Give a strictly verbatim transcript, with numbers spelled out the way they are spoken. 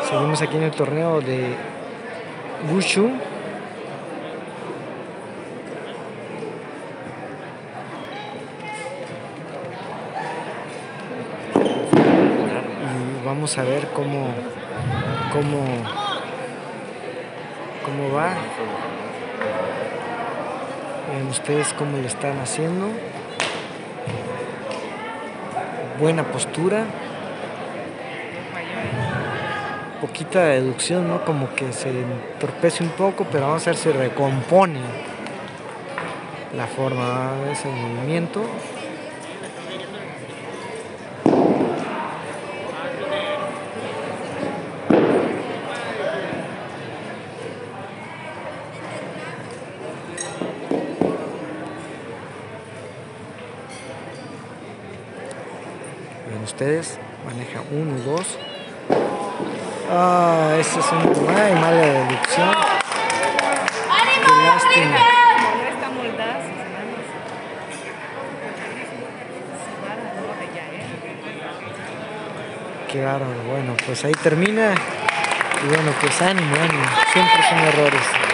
Seguimos aquí en el torneo de Wushu. Y vamos a ver cómo, cómo, cómo va. Vean ustedes cómo le están haciendo. Buena postura. Poquita deducción, ¿no? Como que se entorpece un poco, pero vamos a ver si recompone la forma de ese movimiento. Ven ustedes, maneja uno, dos. Ah, esa es una muy mala deducción. Qué lástima. Qué bárbaro. Bueno, pues ahí termina. Y bueno, pues ánimo, ánimo. Siempre son errores.